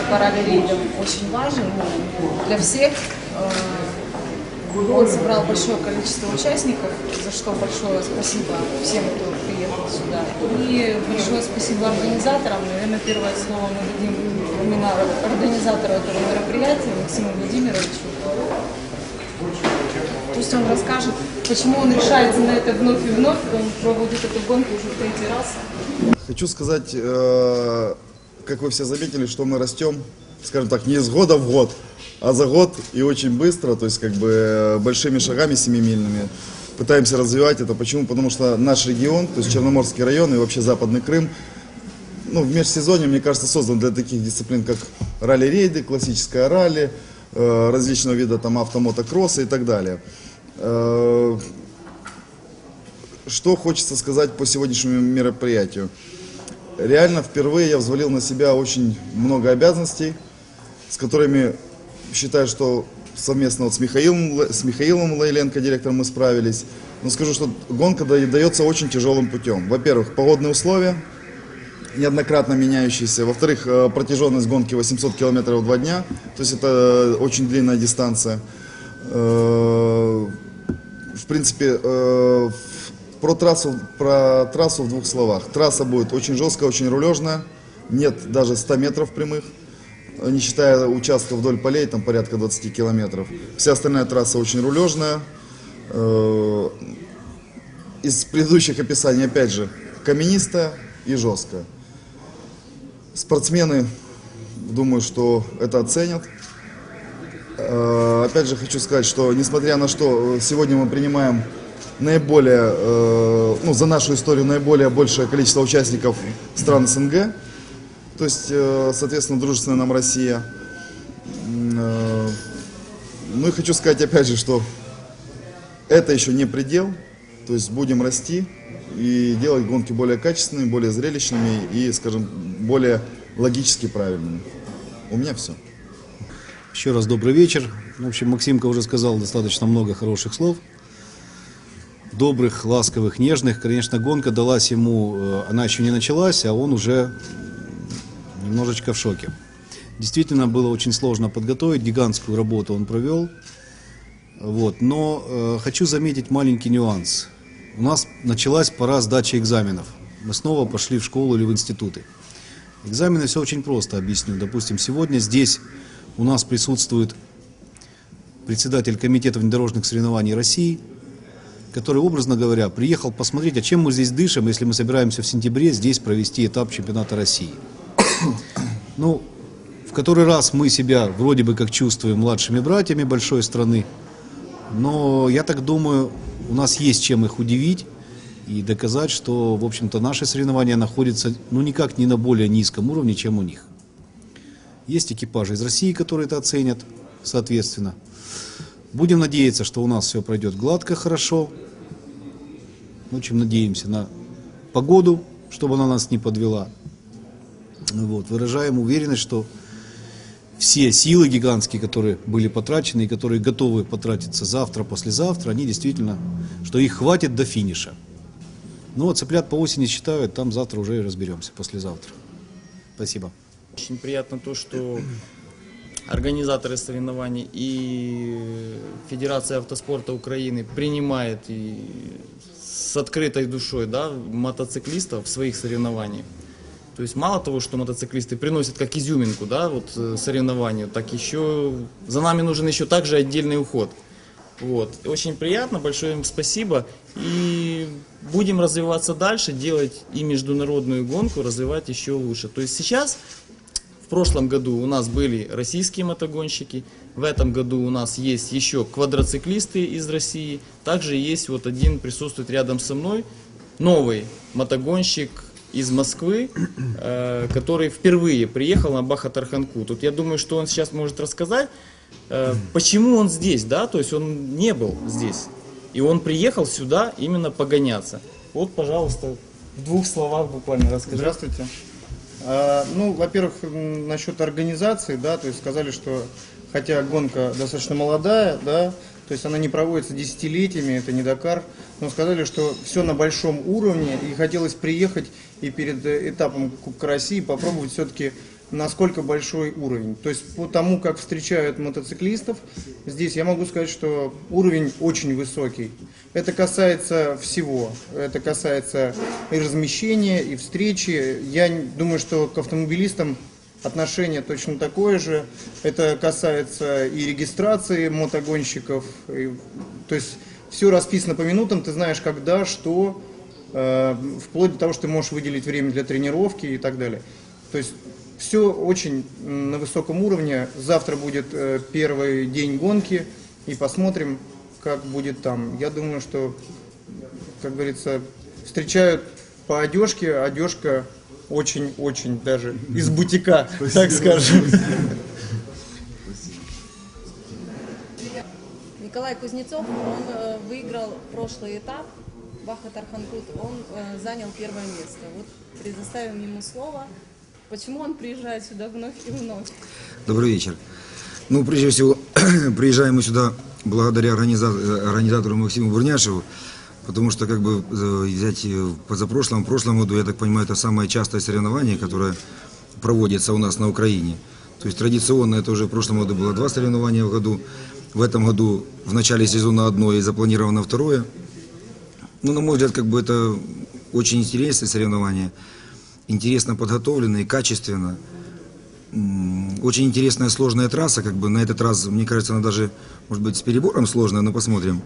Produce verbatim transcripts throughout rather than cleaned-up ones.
по ралли-рейдам очень важен для всех. Он собрал большое количество участников, за что большое спасибо всем, кто приехал сюда. И большое спасибо организаторам. Наверное, первое слово мы дадим именно организатору этого мероприятия, Максиму Владимировичу. Пусть он расскажет, почему он решается на это вновь и вновь. Он проводит эту гонку уже в третий раз. Хочу сказать, как вы все заметили, что мы растем, скажем так, не из года в год, а за год и очень быстро, то есть как бы большими шагами семимильными пытаемся развивать это. Почему? Потому что наш регион, то есть Черноморский район и вообще Западный Крым, ну, в межсезонье, мне кажется, создан для таких дисциплин, как ралли-рейды, классическое ралли, э, различного вида там автомотокросса и так далее. Э, что хочется сказать по сегодняшнему мероприятию? Реально впервые я взвалил на себя очень много обязанностей, с которыми считаю, что совместно вот с Михаилом, с Михаилом Лайленко, директором, мы справились. Но скажу, что гонка дается очень тяжелым путем. Во-первых, погодные условия, неоднократно меняющиеся. Во-вторых, протяженность гонки восемьсот километров в два дня. То есть это очень длинная дистанция. В принципе, про трассу, про трассу в двух словах. Трасса будет очень жесткая, очень рулежная. Нет даже ста метров прямых. Не считая участка вдоль полей, там порядка двадцати километров. Вся остальная трасса очень рулежная. Из предыдущих описаний, опять же, каменистая и жесткая. Спортсмены, думаю, что это оценят. Опять же, хочу сказать, что несмотря на что, сегодня мы принимаем наиболее, ну, за нашу историю наиболее большее количество участников стран СНГ. То есть, соответственно, дружественная нам Россия. Ну и хочу сказать, опять же, что это еще не предел. То есть будем расти и делать гонки более качественными, более зрелищными и, скажем, более логически правильными. У меня все. Еще раз добрый вечер. В общем, Максимка уже сказал достаточно много хороших слов. Добрых, ласковых, нежных. Конечно, гонка далась ему, она еще не началась, а он уже немножечко в шоке. Действительно, было очень сложно подготовить, гигантскую работу он провел. Вот. Но э, хочу заметить маленький нюанс. У нас началась пора сдачи экзаменов. Мы снова пошли в школу или в институты. Экзамены все очень просто объясню. Допустим, сегодня здесь у нас присутствует председатель комитета внедорожных соревнований России, который, образно говоря, приехал посмотреть, а чем мы здесь дышим, если мы собираемся в сентябре здесь провести этап чемпионата России. Ну, в который раз мы себя вроде бы как чувствуем младшими братьями большой страны, но я так думаю, у нас есть чем их удивить и доказать, что, в общем-то, наши соревнования находятся, ну, никак не на более низком уровне, чем у них. Есть экипажи из России, которые это оценят, соответственно. Будем надеяться, что у нас все пройдет гладко, хорошо. Очень надеемся на погоду, чтобы она нас не подвела. Вот. Выражаем уверенность, что все силы гигантские, которые были потрачены и которые готовы потратиться завтра, послезавтра, они действительно, что их хватит до финиша. Ну вот цыплят по осени считают, там завтра уже и разберемся, послезавтра. Спасибо. Очень приятно то, что организаторы соревнований и Федерация автоспорта Украины принимает и с открытой душой, да, мотоциклистов в своих соревнованиях. То есть мало того, что мотоциклисты приносят как изюминку, да, вот, соревнованию, так еще за нами нужен еще также отдельный уход. Вот. Очень приятно, большое им спасибо. И будем развиваться дальше, делать и международную гонку, развивать еще лучше. То есть сейчас, в прошлом году у нас были российские мотогонщики, в этом году у нас есть еще квадроциклисты из России, также есть вот один, присутствует рядом со мной, новый мотогонщик из Москвы, э, который впервые приехал на Баха-Тарханку. Тут я думаю, что он сейчас может рассказать, э, почему он здесь, да, то есть он не был здесь. И он приехал сюда именно погоняться. Вот, пожалуйста, в двух словах буквально расскажи. Здравствуйте. А, ну, во-первых, насчет организации, да, то есть сказали, что хотя гонка достаточно молодая, да, то есть она не проводится десятилетиями, это не Дакар, но сказали, что все на большом уровне, и хотелось приехать и перед этапом Кубка России попробовать все-таки насколько большой уровень. То есть по тому, как встречают мотоциклистов, здесь я могу сказать, что уровень очень высокий. Это касается всего. Это касается и размещения, и встречи. Я думаю, что к автомобилистам отношение точно такое же. Это касается и регистрации мотогонщиков. И, то есть все расписано по минутам, ты знаешь, когда, что, э, вплоть до того, что ты можешь выделить время для тренировки и так далее. То есть все очень на высоком уровне. Завтра будет э, первый день гонки, и посмотрим, как будет там. Я думаю, что, как говорится, встречают по одежке. Одежка очень-очень даже из бутика, так скажем. Николай Кузнецов, он э, выиграл прошлый этап, Баха-Тарханкут, он э, занял первое место. Вот предоставим ему слово. Почему он приезжает сюда вновь и вновь? Добрый вечер. Ну, прежде всего, приезжаем мы сюда благодаря организа- организатору Максиму Бурняшеву, потому что, как бы, взять позапрошлом, в прошлом году, я так понимаю, это самое частое соревнование, которое проводится у нас на Украине. То есть традиционно это уже в прошлом году было два соревнования в году, в этом году в начале сезона одно и запланировано второе. Ну, на мой взгляд, как бы это очень интересное соревнование, интересно подготовлено и качественно. Очень интересная сложная трасса, как бы на этот раз, мне кажется, она даже, может быть, с перебором сложная, но посмотрим.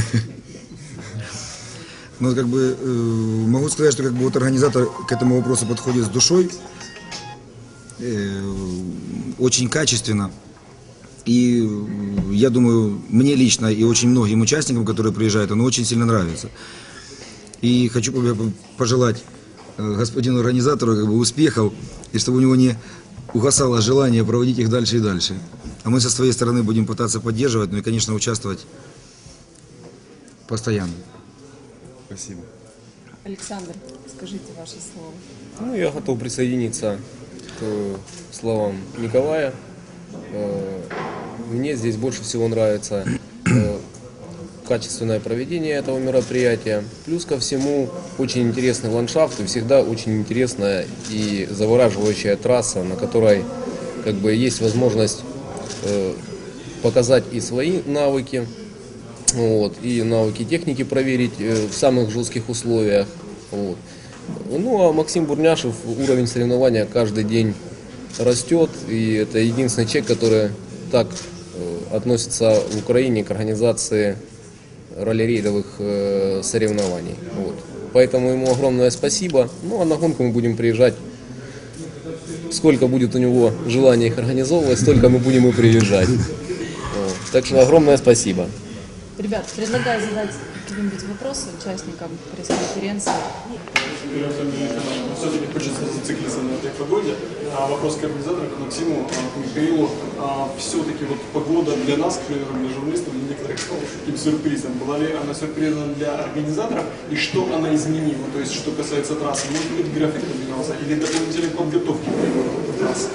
Но как бы э, могу сказать, что как бы вот организатор к этому вопросу подходит с душой, э, очень качественно. И э, я думаю, мне лично и очень многим участникам, которые приезжают, оно очень сильно нравится. И хочу пожелать э, господину организатору как бы успехов, и чтобы у него не угасало желание проводить их дальше и дальше. А мы со своей стороны будем пытаться поддерживать, ну и, конечно, участвовать постоянно. Спасибо. Александр, скажите ваше слово. Ну, я готов присоединиться к словам Николая. Э, Мне здесь больше всего нравится э, качественное проведение этого мероприятия. Плюс ко всему очень интересный ландшафт и всегда очень интересная и завораживающая трасса, на которой как бы есть возможность э, показать и свои навыки, вот, и навыки техники проверить э, в самых жестких условиях. Вот. Ну а Максим Бурняшев, уровень соревнования каждый день растет, и это единственный человек, который так э, относится в Украине к организации ралли-рейдовых э, соревнований. Вот. Поэтому ему огромное спасибо. Ну а на гонку мы будем приезжать. Сколько будет у него желания их организовывать, столько мы будем и приезжать. Вот. Так что огромное спасибо. Ребят, предлагаю задать какие-нибудь вопросы участникам пресс-конференции. Все-таки хочется зациклиться на этой погоде. А вопрос к организатору, к Максиму, к Михаилу. А все-таки вот погода для нас, к примеру, для журналистов, для некоторых каким сюрпризом. Была ли она сюрпризом для организаторов и что она изменила? То есть, что касается трассы, может быть, график поменялся или дополнительной подготовки к трассе?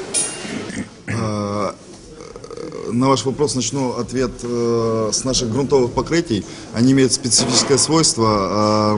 На ваш вопрос начну ответ э, с наших грунтовых покрытий. Они имеют специфическое свойство.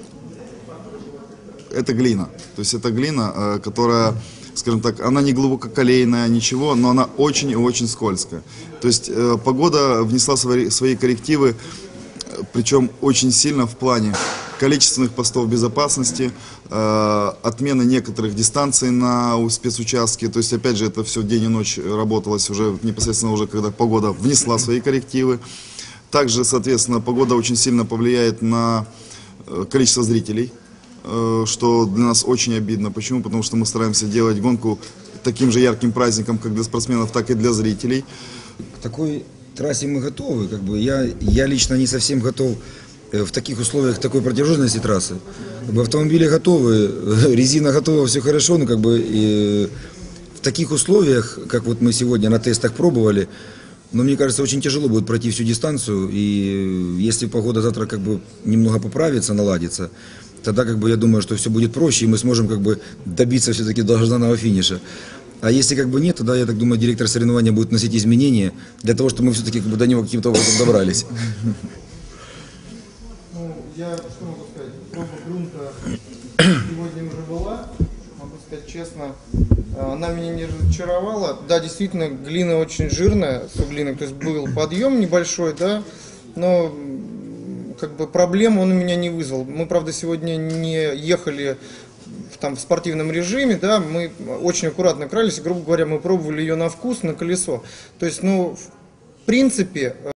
Э, это глина. То есть это глина, э, которая, скажем так, она не глубококолейная, ничего, но она очень и очень скользкая. То есть э, погода внесла свои, свои коррективы, причем очень сильно в плане количественных постов безопасности, э, отмены некоторых дистанций на спецучастке. То есть, опять же, это все день и ночь работалось уже непосредственно уже, когда погода внесла свои коррективы. Также, соответственно, погода очень сильно повлияет на э, количество зрителей, э, что для нас очень обидно. Почему? Потому что мы стараемся делать гонку таким же ярким праздником, как для спортсменов, так и для зрителей. К такой трассе мы готовы. Как бы я, я лично не совсем готов в таких условиях такой протяженности трассы. Как бы автомобили готовы, резина готова, все хорошо, но как бы и в таких условиях, как вот мы сегодня на тестах пробовали, но мне кажется, очень тяжело будет пройти всю дистанцию, и если погода завтра как бы немного поправится, наладится, тогда как бы я думаю, что все будет проще, и мы сможем как бы добиться все-таки долгожданного финиша. А если как бы нет, тогда, я так думаю, директор соревнования будет вносить изменения для того, чтобы мы все-таки как бы до него каким-то образом добрались. Я что могу сказать? Проба грунта сегодня уже была. Могу сказать честно, Она меня не разочаровала. Да, действительно, глина очень жирная, суглинок, то есть был подъем небольшой, да, но как бы проблем он у меня не вызвал. Мы, правда, сегодня не ехали в, там, в спортивном режиме, да, мы очень аккуратно крались, грубо говоря, мы пробовали ее на вкус, на колесо. То есть, ну, в принципе...